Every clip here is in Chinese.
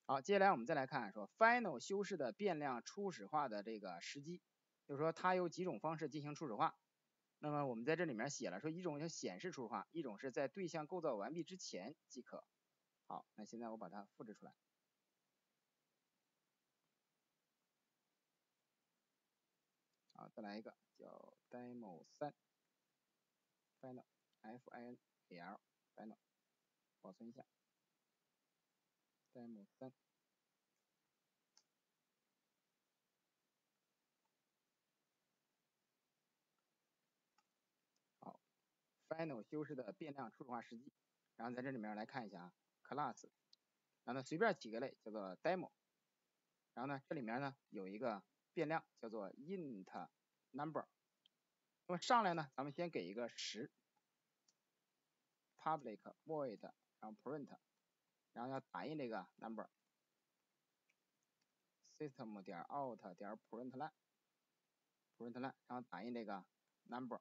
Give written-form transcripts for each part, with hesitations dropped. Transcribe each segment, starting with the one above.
好，接下来我们再来看说 final 修饰的变量初始化的这个时机，就是说它有几种方式进行初始化。那么我们在这里面写了说一种叫显示初始化，一种是在对象构造完毕之前即可。好，那现在我把它复制出来。好，再来一个叫 demo 3 final final final 保存一下 demo 3。好 ，final 修饰的变量初始化时机，然后在这里面来看一下啊 ，class， 然后呢随便起个类叫做 demo， 然后呢这里面呢有一个变量叫做 int number， 那么上来呢咱们先给一个10 public void， 然后 print， 然后要打印这个 number system 点 out 点 println， 然后打印这个 number，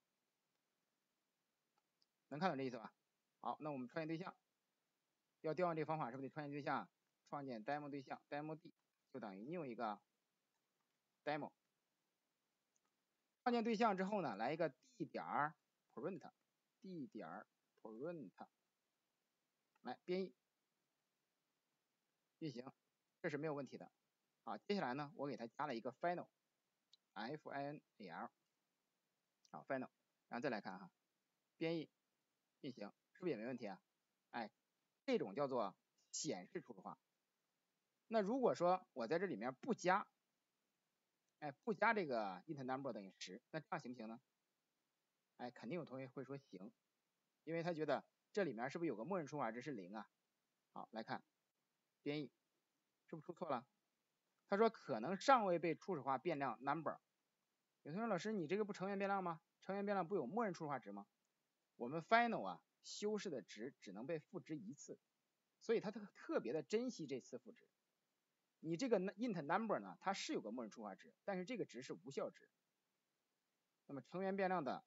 能看懂这意思吧？好，那我们创建对象要调用这个方法，是不是得创建对象？创建 demo 对象 demo d 就等于 new 一个 demo。创建对象之后呢，来一个 d 点 print， d 点 print， 来编译运行，这是没有问题的。好，接下来呢，我给它加了一个 final， final， 好 final， 然后再来看哈，编译运行，是不是也没问题啊？哎，这种叫做显示初始化。那如果说我在这里面不加，不加这个 int number 等于10，那这样行不行呢？肯定有同学会说行，因为他觉得这里面是不是有个默认初始化值是0啊？好，来看编译，是不是出错了？他说可能尚未被初始化变量 number。有同学说老师，你这个不成员变量吗？成员变量不有默认初始化值吗？我们 final 啊修饰的值只能被赋值一次，所以它特别的珍惜这次赋值。你这个 int number 呢，它是有个默认初始化值，但是这个值是无效值。那么成员变量的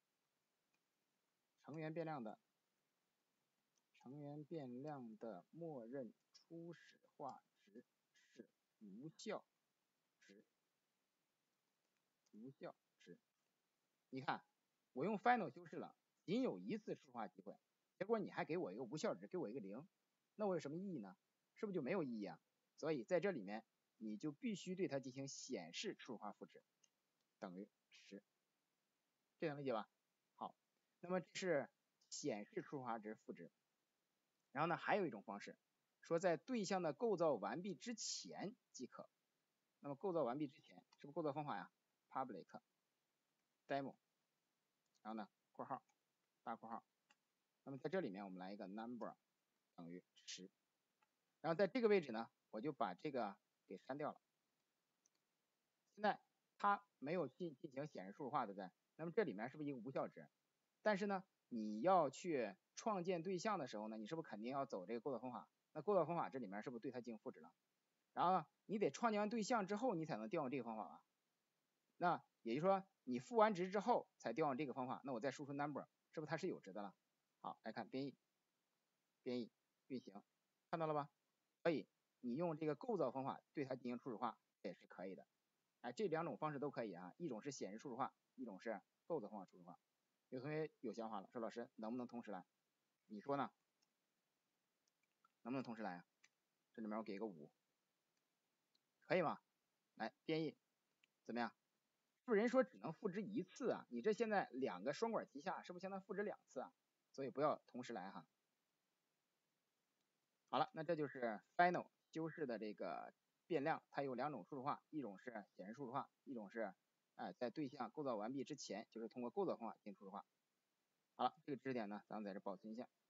默认初始化值是无效值。你看，我用 final 修饰了，仅有一次初始化机会，结果你还给我一个无效值，给我一个0，那我有什么意义呢？是不是就没有意义啊？所以在这里面你就必须对它进行显示初始化赋值，等于10，这能理解吧？好，那么这是显示初始化值赋值。然后呢，还有一种方式，说在对象的构造完毕之前即可。那么构造完毕之前，是不是构造方法呀 ？public demo， 然后呢，括号大括号。那么在这里面我们来一个 number 等于10，然后在这个位置呢，我就把这个给删掉了。现在它没有进行显示初始化，对不对？那么这里面是不是一个无效值？但是呢，你要去创建对象的时候呢，你是不是肯定要走这个构造方法？那构造方法这里面是不是对它进行赋值了？然后呢，你得创建完对象之后，你才能调用这个方法啊。那也就是说，你赋完值之后才调用这个方法，那我再输出 number， 是不是它是有值的了？好，来看编译运行，看到了吧？所以你用这个构造方法对它进行初始化也是可以的。这两种方式都可以啊，一种是显示初始化，一种是构造方法初始化。有同学有想法了，说老师能不能同时来？你说呢？能不能同时来啊？这里面我给个5，可以吗？来编译怎么样？是不是人说只能赋值一次啊？你这现在2个双管齐下，是不是相当于赋值2次啊？所以不要同时来哈。好了，那这就是 final 修饰的这个变量，它有2种初始化，一种是显示初始化，一种是在对象构造完毕之前，就是通过构造方法进行初始化。好了，这个知识点呢，咱们在这保存一下。